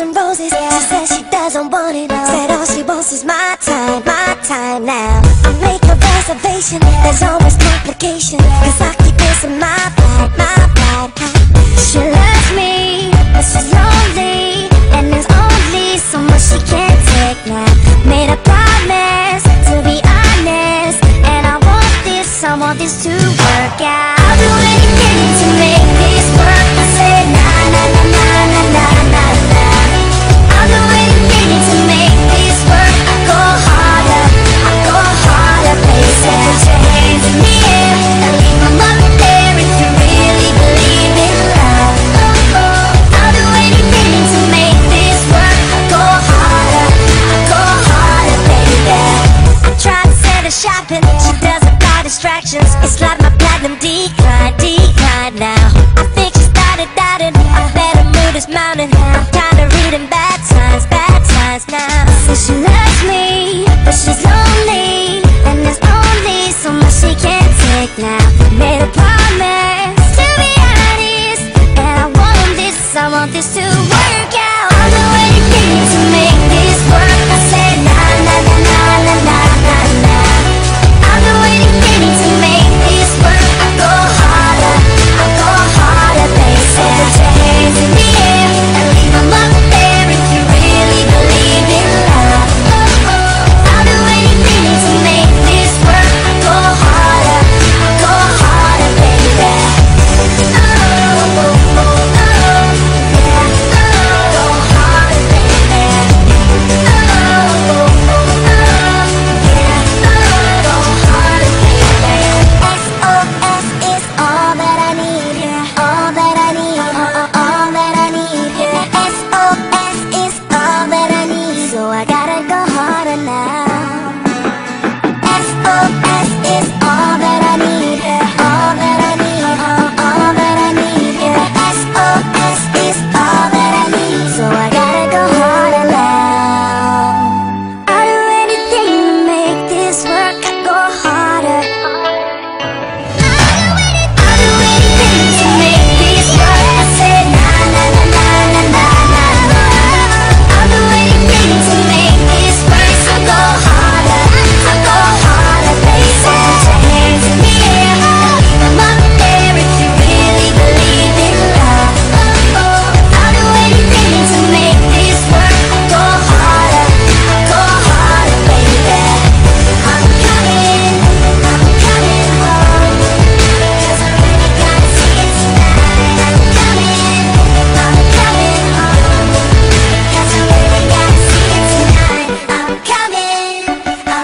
and roses. She says she doesn't want it all. Said all she wants is my time now. I make a reservation, there's always complication, cause I keep missing my pride. She loves me, but she's lonely, and there's only so much she can't take now. Made a promise, to be honest, and I want this to work out. I'll do anything to make this work. I said nah, nah, nah, nah, nah, nah, nah, nah. I'll do anything to make this work. I go harder, places. Put your hands in the air and leave them up there if you really believe in love. I'll do anything to make this work. I go harder, baby. I try to set her shopping, she doesn't distractions. It's like my platinum decline now. I think she started doubting. I bet her mood is mounting. I'm tired of reading bad signs now. Says she loves me, but she's lonely, and there's only so much she can't take now. Made a promise, to be honest, and I want this to work out. I'll do anything to make this work. I said nah, nah, nah, nah, nah, nah, nah, nah. I'll do anything to make this work. I go harder, baby. So put your hands in the air and leave them up there if you really believe in love. I'll do anything to make this work. I go harder, baby. Yeah, go harder,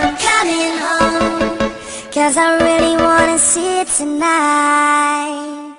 I really wanna see it tonight.